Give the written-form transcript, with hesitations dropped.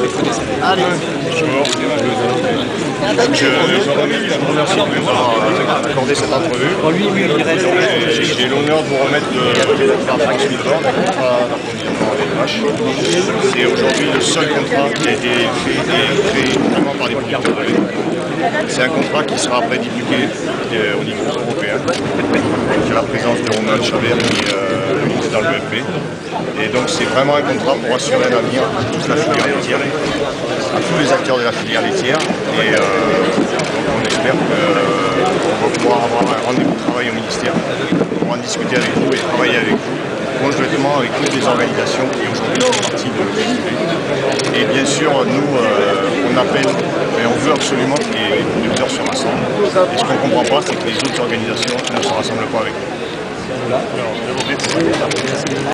Allez. Je remercie de m'avoir accordé cette entrevue. J'ai l'honneur de vous remettre le contrat avec Vache. C'est aujourd'hui le seul contrat qui a été fait et créé vraiment par des producteurs de lait. C'est un contrat qui sera après divulgué au niveau européen. J'ai la présence de Romain Chavert qui est ministre dans l'UFP. Et donc c'est vraiment un contrat pour assurer un avenir à toute la filière laitière, à tous les acteurs de la filière laitière. Et donc on espère qu'on va pouvoir avoir un rendez-vous de travail au ministère pour en discuter avec vous et travailler avec vous, conjointement avec toutes les organisations qui aujourd'hui font partie de l'UFP. Et bien sûr, nous, on appelle, mais on veut absolument que les producteurs se rassemblent. Et ce qu'on ne comprend pas, c'est que les autres organisations ne se rassemblent pas avec nous.